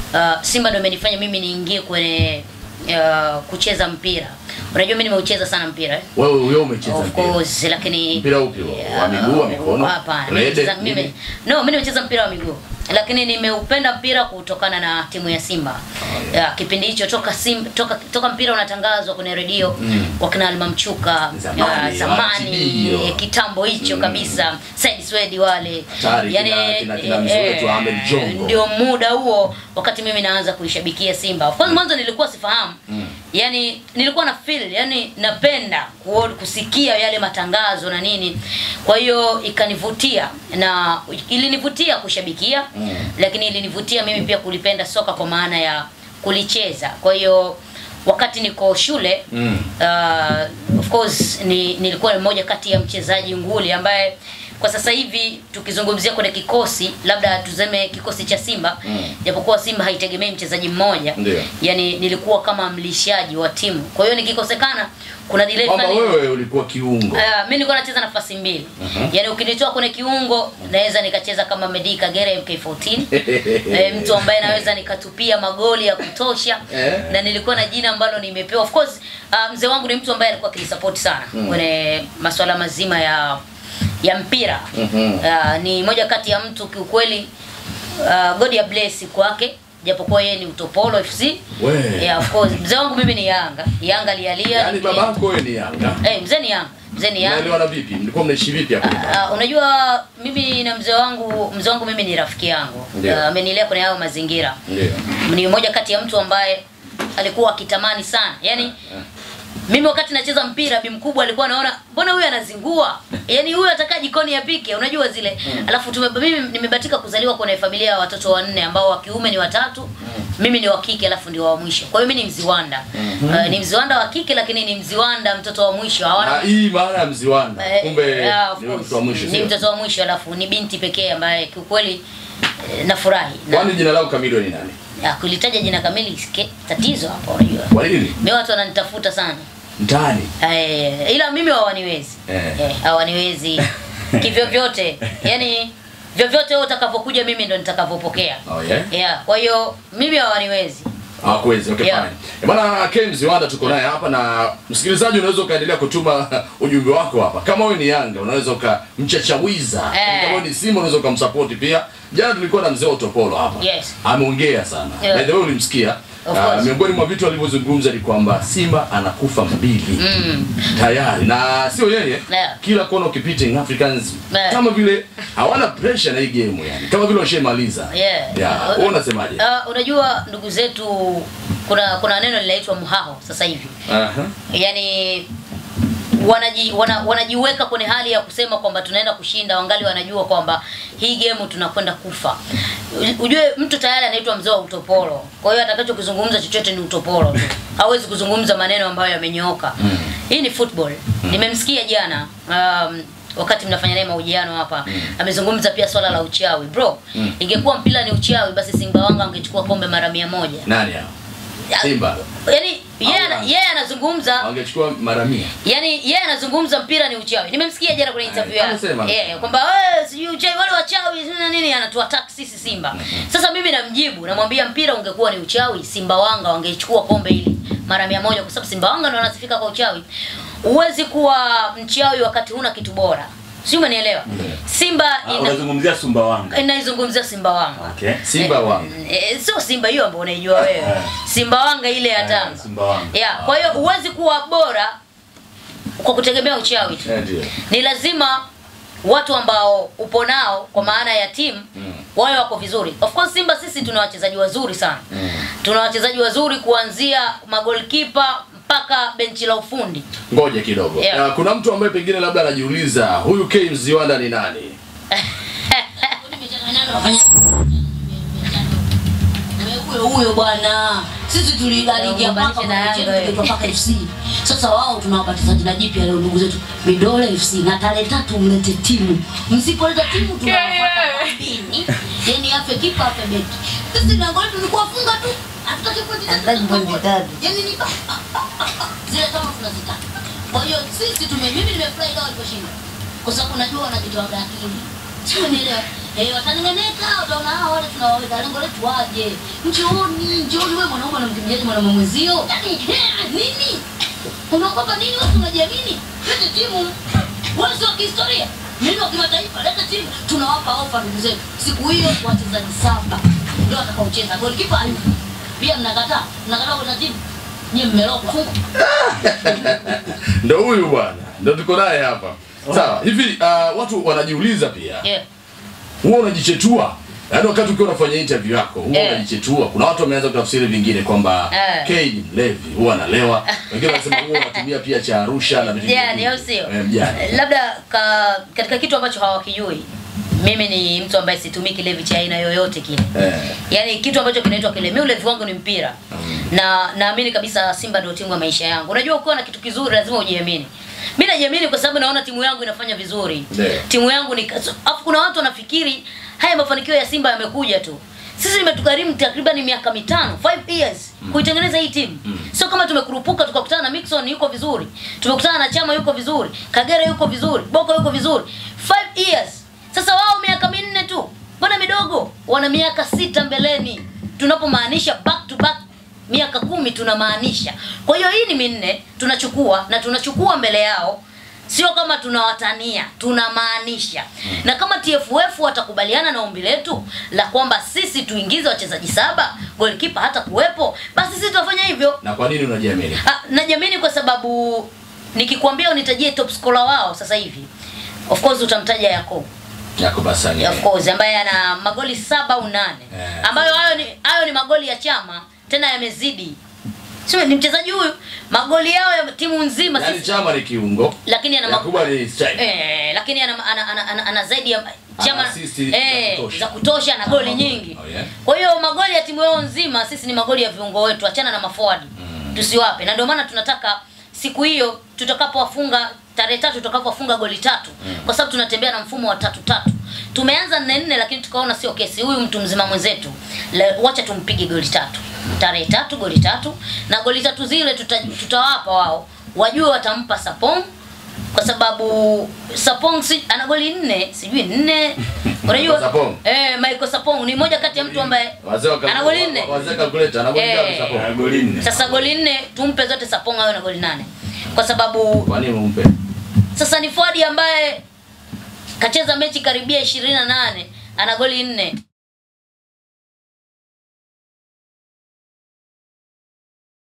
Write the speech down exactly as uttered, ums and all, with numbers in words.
uh, Simba ndio imenifanya mimi niingie kwenye uh, kucheza mpira. Unajua mimi nimeucheza sana mpira eh? Wewe wewe umecheza mpira. Of course, lakini mpira upi? Wa miguu, wa mikono? Hapana. Mimi no, mimi nimecheza mpira wa miguu. Lakini nimeupenda mpira kutokana na timu ya Simba. Oh, yeah. Kipindi hicho toka Simba toka toka mpira unatangazwa kwenye redio mm. wakina Almamchuka zamani, uh, zamani kitambo hicho mm. kabisa Said Swedi wale Tari, yani kina, kina, kina eh, Ahmed Jongo. Ndio muda huo wakati mimi naanza kuishabikia Simba. Of course mwanzo nilikuwa sifahamu. Mm. Yani nilikuwa na feel, yani napenda kusikia yale matangazo na nini. Kwa hiyo ikanivutia na ilinivutia kushabikia. Mm. Lakini ilinivutia mimi pia kulipenda soka kwa maana ya kulicheza. Kwa hiyo wakati niko shule mm. uh, of course ni, nilikuwa mmoja kati ya mchezaji nguli ambaye kwa sasa hivi tukizungumzia kwenye kikosi labda tuzeme kikosi cha Simba mm. japokuwa Simba haitegemei mchezaji mmoja. Ndiyo. Yani nilikuwa kama mlishaji wa timu. Kwa hiyo nikikosekana kuna delay fulani. Kama wewe ulikuwa kiungo. Uh, mimi nilikuwa nacheza nafasi mbili. Uh -huh. Yani ukinitoa kwenye kiungo naweza nikacheza kama Medi Kagere M K fourteen. e, mtu ambaye naweza nikatupia magoli ya kutosha. Na nilikuwa na jina ambalo nimepewa. Of course uh, mzee wangu ni mtu ambaye alikuwa akinisupport sana mm. kwenye masuala mazima ya ya mpira. Mm -hmm. uh, ni moja kati ya mtu kiukweli uh, God ya bless kwake japokuwa yeye ni Utopolo F C. Yeah, of course. Mzee wangu mimi ni Yanga. Yanga lialia. Yaani babako wewe ni Yanga. Eh, hey, mzee ni Yanga. Mzee ni Yanga. Unaelewana vipi? Mlikuwa mnaishi vipi hapo? Uh, uh, unajua mimi na mzee wangu, mzee wangu mimi ni rafiki yangu. Amenilea uh, kwenye hayo mazingira. Ndio. Ni mmoja kati ya mtu ambaye alikuwa akitamani sana. Yaani uh, uh. mimi wakati nacheza mpira bi mkubwa alikuwa anaona mbona huyu anazingua? Yaani huyu ataka jikoni yapike, unajua zile. Mm. Alafu tume, mimi nimebatika kuzaliwa kwenye familia ya watoto wanne ambao wa kiume ni watatu, mm. mimi ni wa kike alafu ndio wa mwisho. Kwa hiyo mimi ni mziwanda. Mm -hmm. uh, ni mziwanda wa kike lakini ni mziwanda mtoto wa mwisho. Hawana hii maana ya mziwanda. Uh, Kumbe uh, ni mtoto wa mwisho. Ni mtoto wa mwisho alafu ni binti pekee ambaye kiukweli uh, nafurahi. Kwani jina lako kamili ni nani? Ya kulitaja jina kamili tatizo hapo unajua. Kwa nini? Mimi watu wananitafuta sana. Mtani. Eh, ila mimi hawaniwezi. Eh, eh hawaniwezi kivyo vyote. Yaani vyovyote wewe utakavyokuja mimi ndo nitakavyopokea. Oh yeah. Yeah, kwa hiyo mimi hawaniwezi. Hawakuwezi. Okay, yeah. Fine. Bwana Ken Mziwanda tuko naye hapa na msikilizaji unaweza kaendelea kutuma ujumbe wako hapa. Kama wewe ni Yanga unaweza ukamchachawiza. Eh. Kama wewe ni Simba unaweza ukamsupport pia. Jana tulikuwa na mzee Utopolo hapa. Yes. Ameongea sana. Yeah. By the way ulimsikia. Uh, miongoni mwa vitu alivyozungumza ni kwamba Simba anakufa mbili mm. tayari na sio yeye. Yeah. Kila kona ukipita in Africans yeah. kama vile hawana pressure na hii game yani kama vile washamaliza. Yeah. Yeah. Wewe unasemaje? Uh, unajua ndugu zetu kuna kuna neno linaitwa muhao sasa hivi. Uh -huh. Yani wanaji wana, wanajiweka kwenye hali ya kusema kwamba tunaenda kushinda wangali wanajua kwamba hii game tunakwenda kufa. Ujue mtu tayari anaitwa mzee wa Utopolo. Kwa hiyo atakachokizungumza chochote ni Utopolo tu. Hawezi kuzungumza maneno ambayo yamenyooka. Mm. Hii ni football. Mm. Nimemsikia jana um, wakati mnafanya naye mahojiano hapa mm. amezungumza pia swala la uchawi. Bro, mm. ingekuwa mpira ni uchawi basi Simba wanga angechukua kombe mara mia moja. Nani hao? Simba. Yaani yeye yeye anazungumza angechukua mara mia. Yaani yeye anazungumza mpira ni uchawi. Nimemsikia jana kwenye interview yake. Eh, kwamba wewe sijui uchawi wale wachawi na nini anatuattack sisi Simba. Mm -hmm. Sasa mimi namjibu namwambia mpira ungekuwa ni uchawi Simba wanga wangechukua kombe hili mara mia moja kwa sababu Simba wanga ndio wanasifika kwa uchawi. Huwezi kuwa mchawi wakati huna kitu bora. Sio umenielewa? Mm. Simba ina... unazungumzia Simba wanga. Inaizungumzia Simba wanga. Okay. Simba wanga. Eh, eh, sio Simba hiyo ambayo unaijua wewe. Simba wanga ile ya Tanga. Simba wanga. Yeah, kwa hiyo huwezi kuwa bora kwa kutegemea uchawi tu. Yeah, ni lazima watu ambao upo nao kwa maana ya timu mm. wao wako vizuri. Of course Simba sisi tuna wachezaji wazuri sana. Mm. Tuna wachezaji wazuri kuanzia magolikipa mpaka benchi la ufundi. Ngoja kidogo. Yeah. Uh, kuna mtu ambaye pengine labda anajiuliza huyu K Mziwanda ni nani? Huyo bwana. Sisi tuligalingia mpaka mpaka F C. Sasa wao tunawabatiza jina jipya leo ndugu zetu Midole F C na tarehe tatu mlete timu. Msipoleta timu tunafuata mbini. Yaani afe kipa afe beki. Sisi na ngoli tulikuwa funga tu. Hatutaki kupoteza. Yaani ni zile kama tunazitaka. Kwa hiyo sisi tume mimi nimefurahi leo waliposhinda. Kwa sababu najua wanajitoa akili. Sio nielewa. Eh, watanengeneka, utaona hao wale tunawaweka lengo letu waje. Njooni, njooni wewe mwanaume unamkimbiaje mwanaume mwenzio? Yaani eh, nini? Unaogopa nini wewe unajiamini? Leta timu. Wewe sio kihistoria. Mimi wa kimataifa, leta timu. Tunawapa ofa ndugu zetu. Siku hiyo wachezaji saba ndio watakaocheza. Goalkeeper hayupo. Pia mnakataa, mnakataa kwa timu. Nyie mmeloa kufunga. Ndio huyu bwana. Ndio tuko naye hapa. Sawa. Hivi uh, watu wanajiuliza pia. Yeah. Huwa unajichetua. Yaani wakati ukiwa unafanya interview yako, huwa Yeah. unajichetua. Kuna watu wameanza kutafsiri vingine kwamba Yeah. K ni mlevi, huwa analewa. Wengine wanasema huwa anatumia pia cha Arusha na vitu vingine. Mjani au sio? Eh, mjani. Labda ka, katika kitu ambacho hawakijui. Mimi ni mtu ambaye situmii kilevi cha aina yoyote kile. Eh. Yaani kitu ambacho kinaitwa kilevi. Mimi ulevi wangu ni mpira. Mm. Na naamini kabisa Simba ndio timu ya maisha yangu. Unajua ukiwa na kitu kizuri lazima ujiamini. Mimi najiamini kwa sababu naona timu yangu inafanya vizuri. Yeah. Timu yangu ni afu kuna watu wanafikiri haya mafanikio ya Simba yamekuja tu. Sisi nimetukarimu takriban miaka mitano, five years mm. kuitengeneza hii timu. Mm. Sio kama tumekurupuka tukakutana na Mixon yuko vizuri. Tumekutana na Chama yuko vizuri, Kagera yuko vizuri, Boko yuko vizuri. five years. Sasa wao miaka minne tu. Mbona midogo? Wana miaka sita mbeleni. Tunapomaanisha back to back miaka kumi tunamaanisha. Kwa hiyo hii ni minne tunachukua na tunachukua mbele yao. Sio kama tunawatania, tunamaanisha. Hmm. Na kama T F F watakubaliana na ombi letu la kwamba sisi tuingize wachezaji saba, goalkeeper hata kuwepo, basi sisi tutafanya hivyo. Na kwa nini unajiamini? Ah, najiamini kwa sababu nikikwambia unitajie top scorer wao sasa hivi. Of course utamtaja Yakob. Yakob Asani. Of course ambaye ana magoli saba au nane. Yeah. Ambayo hayo ni hayo ni magoli ya Chama, tena yamezidi. Sio ni mchezaji huyu magoli yao ya timu nzima sisi. Yaani Chama ni kiungo. Lakini ana Yakuba ni striker. Eh, lakini ana ana, ana, ana, ana zaidi ya Chama eh za kutosha, za kutosha na goli nyingi. Oh, yeah. Kwa hiyo magoli ya timu yao nzima sisi ni magoli ya viungo wetu, achana na maforward. Mm. Tusiwape. Na ndio maana tunataka siku hiyo tutakapowafunga tarehe tatu tutakapofunga goli tatu. Mm. Kwa sababu tunatembea na mfumo wa tatu tatu. Tumeanza nne nne lakini tukaona sio kesi. Huyu mtu mzima mwenzetu. Wacha tumpige goli tatu. Tarehe tatu goli tatu na goli tatu zile tuta, tutawapa wao. Wajue watampa Sapong kwa sababu Sapong si, ana goli nne, sijui nne. Unajua eh Michael Sapong ni moja kati ya mtu ambaye ana goli nne. Wazee calculator ana goli ngapi Sapong? Ana goli nne. Sasa goli nne tumpe zote Sapong awe na goli nane. Kwa sababu kwa nini umpe? Sasa ni forward ambaye kacheza mechi karibia ishirini na nane ana goli nne.